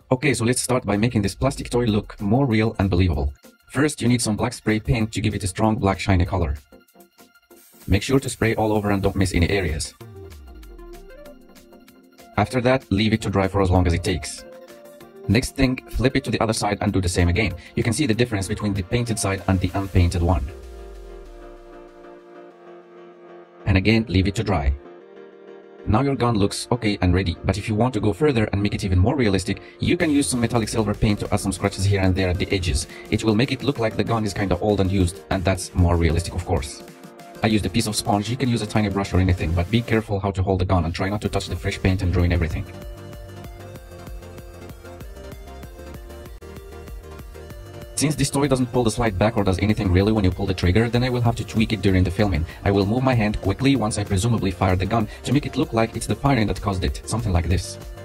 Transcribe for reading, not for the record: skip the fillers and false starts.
Okay, so let's start by making this plastic toy look more real and believable. First, you need some black spray paint to give it a strong black shiny color. Make sure to spray all over and don't miss any areas. After that, leave it to dry for as long as it takes. Next thing, flip it to the other side and do the same again. You can see the difference between the painted side and the unpainted one. And again, leave it to dry. Now your gun looks okay and ready, but if you want to go further and make it even more realistic, you can use some metallic silver paint to add some scratches here and there at the edges. It will make it look like the gun is kinda old and used, and that's more realistic, of course. I used a piece of sponge. You can use a tiny brush or anything, but be careful how to hold the gun and try not to touch the fresh paint and ruin everything. Since this toy doesn't pull the slide back or does anything really when you pull the trigger, then I will have to tweak it during the filming. I will move my hand quickly once I presumably fire the gun to make it look like it's the firing that caused it, something like this.